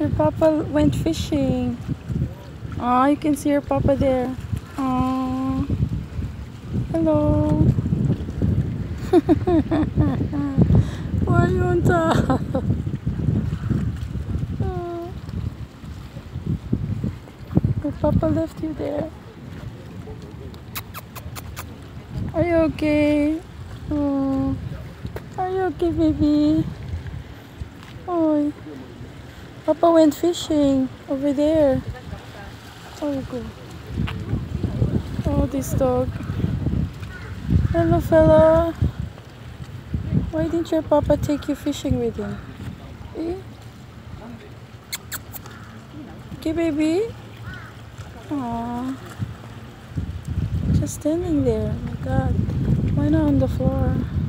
Your papa went fishing. Oh, you can see your papa there. Oh, hello. Why are you on top? Oh. Your papa left you there. Are you okay? Oh, are you okay, baby? Oh, Papa went fishing over there. Oh, go. Oh, this dog. Hello, fella. Why didn't your papa take you fishing with him? Eh? Okay, baby. Aww. Just standing there. Oh my God. Why not on the floor?